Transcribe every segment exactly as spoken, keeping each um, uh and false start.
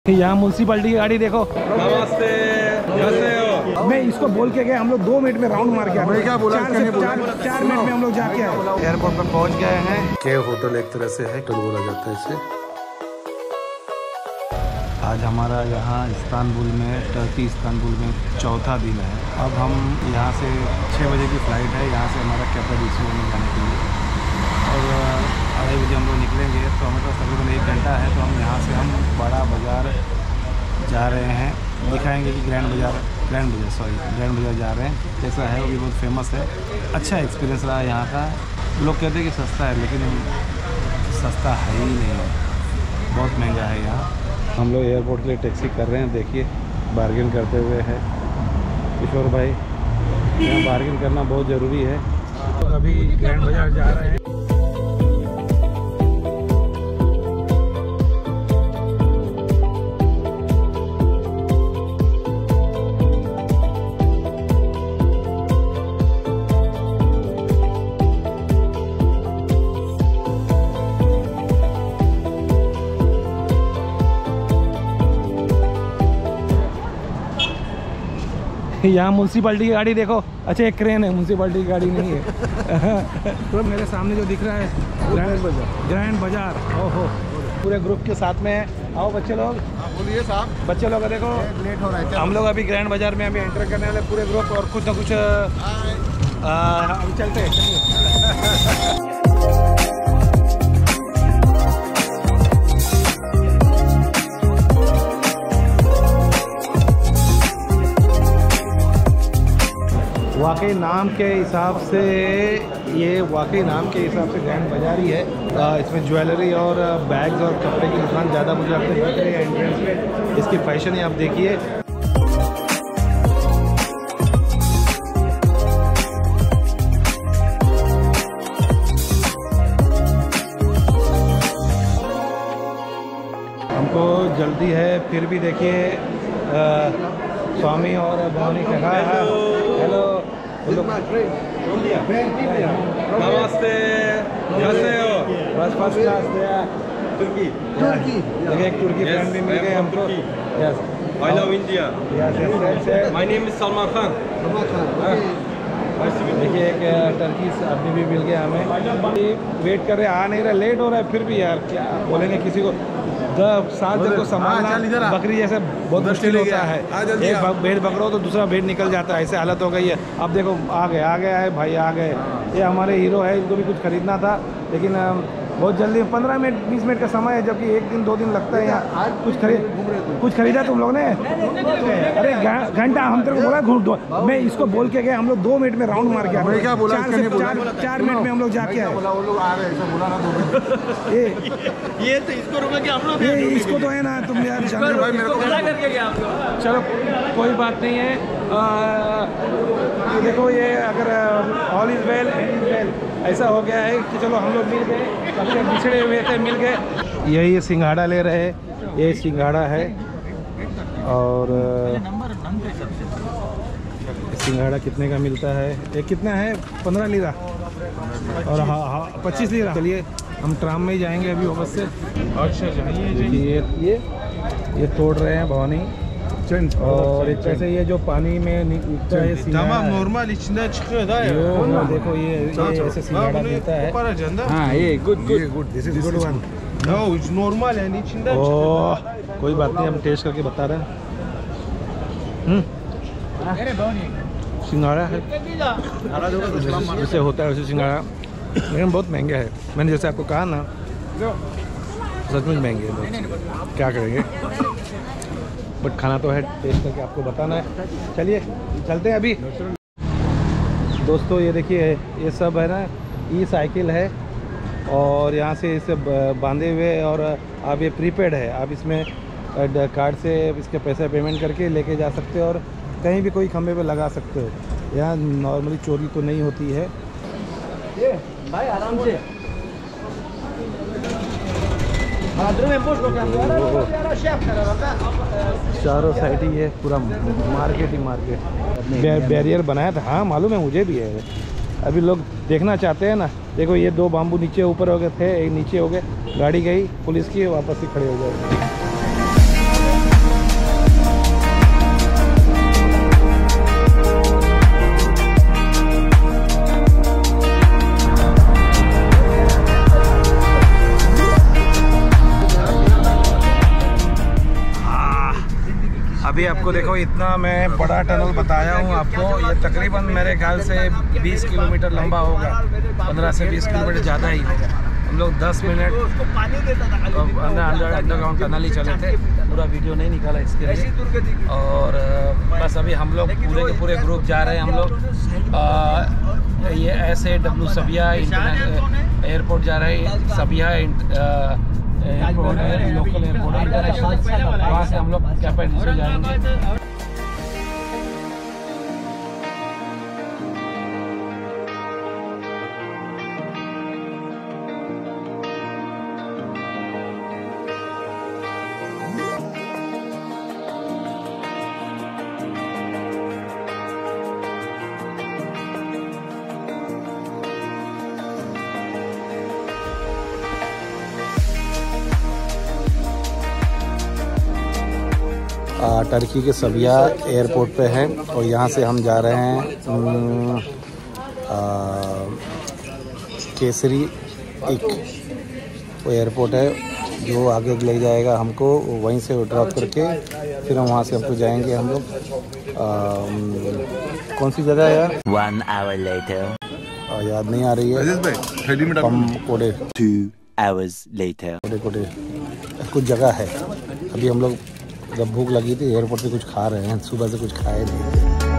यहाँ म्यूनसिपालिटी की गाड़ी देखो। नमस्ते, कैसे हो? मैं इसको बोल के गए, हम लोग दो मिनट में राउंड मार के आए। क्या बोला? चार, से चार, चार मिनट में हम लोग जाके आए। एयरपोर्ट पर पहुंच गए हैं। के होटल एक तरह से है, टूर बोला जाता है इसे। आज हमारा यहाँ इस्तांबुल में, टर्की इस्तांबुल में चौथा दिन है। अब हम यहाँ से छः बजे की फ़्लाइट है, यहाँ से हमारा कैपाडोसिया में जाने के लिए, और अढ़ाई बजे हम लोग निकलेंगे। तो हमारे पास तकरीबन एक घंटा है। तो हम यहाँ से हम बड़ा बाज़ार जा रहे हैं, दिखाएंगे कि ग्रैंड बाज़ार ग्रैंड बाज़ार सॉरी ग्रैंड बाज़ार जा रहे हैं। कैसा है, वो भी बहुत फेमस है। अच्छा एक्सपीरियंस रहा यहाँ का। लोग कहते हैं कि सस्ता है, लेकिन सस्ता है ही नहीं है, बहुत महंगा है यहाँ। हम लोग एयरपोर्ट के लिए टैक्सी कर रहे हैं। देखिए बार्गेन करते हुए है किशोर भाई। यहाँ बार्गेन करना बहुत ज़रूरी है। तो अभी ग्रैंड बाज़ार जा रहे हैं। यहाँ म्यूनसिपालिटी की गाड़ी देखो। अच्छा एक क्रेन है, म्यूनसिपालिटी की गाड़ी नहीं है। तो मेरे सामने जो दिख रहा है ग्रैंड बाजार, ग्रैंड बाजार। ओहो, पूरे ग्रुप के साथ में है। आओ बच्चे लोग। बोलिए साहब। बच्चे लोग देखो लेट हो रहा है। हम लोग अभी ग्रैंड बाजार में अभी एंटर करने वाले पूरे ग्रुप, और कुछ ना कुछ अभी चलते हैं। चलिए। वाकई नाम के हिसाब से ये वाकई नाम के हिसाब से ग्रैंड बाजार ही है। आ, इसमें ज्वेलरी और बैग्स और कपड़े की दुकान ज़्यादा मुझे लगता है दिख रही है एंट्रेंस में। इसकी फैशन ही आप देखिए। हमको जल्दी है, फिर भी देखिए स्वामी और भवानी कहा है। हेलो नमस्ते, कैसे हो? बस फर्स्ट क्लास। तुर्की तुर्की देखिए, एक तुर्की फ्रेंड भी मिल गए हमको। Yes, I love India. Yes yes. My name is Salman Khan. देखिए एक टर्की आदमी भी मिल गया हमें। वेट कर रहे, आ नहीं रहा, लेट हो रहा है। फिर भी यार क्या बोलेंगे किसी को। दस साल जब को संभालना बकरी जैसे बहुत मुश्किल होता है। एक भेड़ पकड़ो तो दूसरा भेड़ निकल जाता है, ऐसे हालत हो गई है। अब देखो आ गए आ गए है भाई, आ गए। ये हमारे हीरो है, इनको भी कुछ खरीदना था, लेकिन बहुत जल्दी पंद्रह मिनट बीस मिनट का समय है, जबकि एक दिन दो दिन लगता है यहाँ। कुछ खरीद कुछ खरीदा तुम लोग ने? अरे घंटा हम तेरे को बोला घूम दो। मैं इसको बोल के गए, हम लोग दो मिनट में राउंड मार के आए। क्या बोला? चार से चार, चार मिनट में हम लोग जाके आए। वो लोग आ रहे हैं, बोला ना दो मिनट। ये ये तो इसको रुका कि हम लोग ये इसको तो है ना, तुम यार भाई मेरे को मना करके गया आप लोग। चलो कोई बात नहीं है। आ, ये देखो, ये अगर all is well and is well ऐसा हो गया है कि चलो हम लोग मिल गए, सबसे बिछड़े हुए थे मिल गए। यही सिंघाड़ा ले रहे हैं, ये सिंघाड़ा है। और सिंघाड़ा कितने का मिलता है? ये कितना है? पंद्रह लीरा और हाँ हाँ पच्चीस लीरा। चलिए हम ट्राम में ही जाएंगे अभी वापस से। अच्छा ये ये ये तोड़ रहे हैं भवानी। और एक ऐसे ये जो पानी में निकलता है सिंघाड़ा, normal içinde çıkıyor da ya. यो देखो ये ये ऐसे सिंघाड़ा मिलता है। हाँ ये good good good this is good one. No it's normal है, içinde ओह कोई बात नहीं, हम टेस्ट करके बता रहे हैं। हम्म सिंघाड़ा है जैसे होता है वैसे सिंघाड़ा, लेकिन बहुत महंगा है। मैंने जैसे आपको कहा ना, सचमुच महंगे है बहुत। क्या करेंगे, बट खाना तो है, टेस्ट करके आपको बताना है। चलिए चलते हैं अभी। दोस्तों ये देखिए, ये सब है ना, ई साइकिल है, और यहाँ से इसे बांधे हुए, और आप ये प्रीपेड है, आप इसमें कार्ड से इसके पैसे पेमेंट करके लेके जा सकते हो, और कहीं भी कोई खंभे पे लगा सकते हो। यहाँ नॉर्मली चोरी तो नहीं होती है। ये भाई आराम से चारों साइड ही है, पूरा मार्केट ही मार्केट। बैरियर बनाया था, हाँ मालूम है मुझे भी है। अभी लोग देखना चाहते हैं ना, देखो ये दो बाम्बू नीचे ऊपर हो गए थे, एक नीचे हो गए, गाड़ी गई पुलिस की, वापस ही खड़े हो गए। अभी आपको देखो इतना मैं बड़ा टनल बताया हूँ आपको, ये तकरीबन मेरे ख्याल से बीस किलोमीटर लंबा होगा, पंद्रह से बीस किलोमीटर ज़्यादा ही होगा। हम लोग दस मिनट अंदर अंदर अंडरग्राउंड टनल ही चले थे, पूरा वीडियो नहीं निकाला इसके लिए। और बस अभी हम लोग पूरे के पूरे ग्रुप जा रहे हैं। हम लोग ये ऐसे डब्ल्यू सबिया इंटरनेशनल एयरपोर्ट जा रहे हैं, सबिया एयरपोर्ट है, लोकल एयरपोर्ट है इंटरनेशनल, वहाँ से हम लोग कैपेडिसो जाएंगे। टर्की के सबिया एयरपोर्ट पे हैं और यहाँ से हम जा रहे हैं आ, केसरी एक वो एयरपोर्ट है जो आगे ले जाएगा हमको, वहीं से ड्रॉप करके फिर हम वहाँ से हमको जाएंगे हम लोग कौन सी जगह है यार, One hour later. याद नहीं आ रही है, हम कोडे Two hours later. कोडे कोडे कुछ जगह है। अभी हम लोग जब भूख लगी थी एयरपोर्ट पे कुछ खा रहे हैं, सुबह से कुछ खाए नहीं।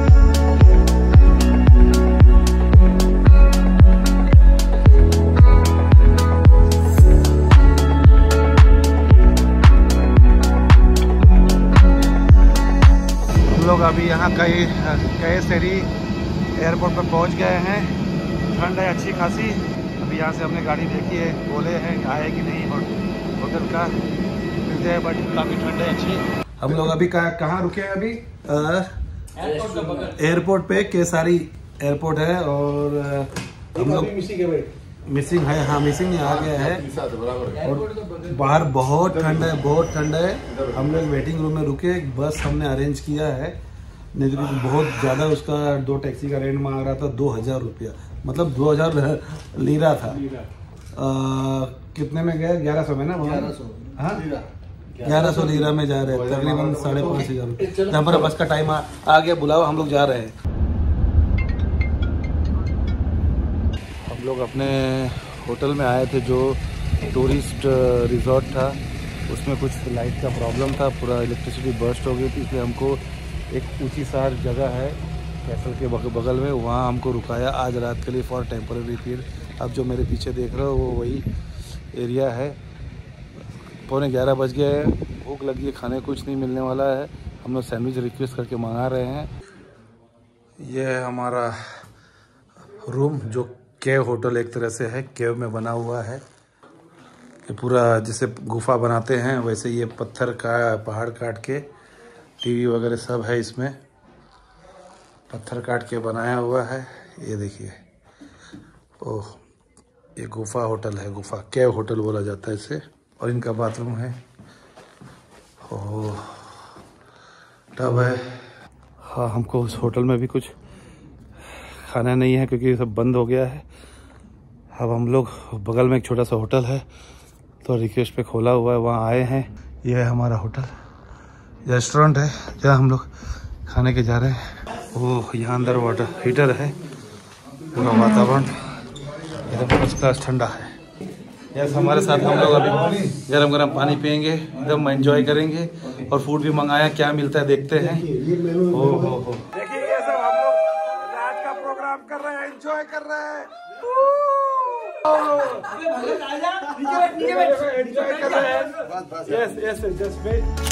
हम लोग अभी यहाँ कई कैसरी एयरपोर्ट पर पहुँच गए हैं। ठंड है अच्छी खासी। अभी यहाँ से हमने गाड़ी देखी है, बोले हैं आए कि नहीं होटल का मिलते हैं, बट काफ़ी ठंड है अच्छी। हम लोग अभी कहाँ कहाँ रुके हैं? अभी एयरपोर्ट पे, केसारी एयरपोर्ट है और हम लोग मिसिंग है, हाँ मिसिंग आ गया है और बाहर बहुत ठंड है, बहुत ठंड है। हम लोग वेटिंग रूम में रुके, बस हमने अरेंज किया है, नहीं तो बहुत ज़्यादा उसका दो टैक्सी का रेंट मांग रहा था, दो हज़ार रुपया, मतलब दो हज़ार लीरा था। आ, कितने में गया? ग्यारह सौ में ना, हाँ ग्यारह सौ लीरा में जा रहे हैं, तकरीबन साढ़े पाँच हज़ार रुपये। हमारा बस का टाइम आ, आ गया, बुलाओ, हम लोग जा रहे हैं। हम लोग अपने होटल में आए थे जो टूरिस्ट रिजॉर्ट था, उसमें कुछ लाइट का प्रॉब्लम था, पूरा इलेक्ट्रिसिटी बर्स्ट हो गई थी, इसलिए हमको एक ऊंची सार जगह है कैसल के बगल में, वहाँ हमको रुकाया आज रात के लिए फॉर टेम्पररी पीरियड। अब जो मेरे पीछे देख रहे हो वो वही एरिया है। पौने ग्यारह बज गए हैं, भूख लगी है, खाने कुछ नहीं मिलने वाला है। हम लोग सैंडविच रिक्वेस्ट करके मंगा रहे हैं। ये है हमारा रूम जो केव होटल एक तरह से है, केव में बना हुआ है। ये पूरा जैसे गुफा बनाते हैं वैसे ये पत्थर का पहाड़ काट के, टीवी वगैरह सब है इसमें, पत्थर काट के बनाया हुआ है। ये देखिए, ओह ये गुफा होटल है, गुफा केव होटल बोला जाता है इसे। और इनका बाथरूम है, ओह टब है। हाँ, हमको उस होटल में भी कुछ खाना नहीं है क्योंकि सब बंद हो गया है। अब हम लोग बगल में एक छोटा सा होटल है तो रिक्वेस्ट पे खोला हुआ है, वहाँ आए हैं। यह है हमारा होटल, रेस्टोरेंट है जहाँ हम लोग खाने के जा रहे हैं। ओह यहाँ अंदर वाटर हीटर है, पूरा वातावरण एकदम फर्स्ट क्लास ठंडा है। यस, हमारे साथ हम लोग अभी गरम गरम पानी पियेंगे, एकदम एंजॉय करेंगे और फूड भी मंगाया, क्या मिलता है देखते हैं। ओ हो हो देखिए ये सब हम लोग रात का प्रोग्राम कर रहे हैं, एंजॉय कर रहे हैं, एंजॉय कर रहे हैं। Yes yes just wait.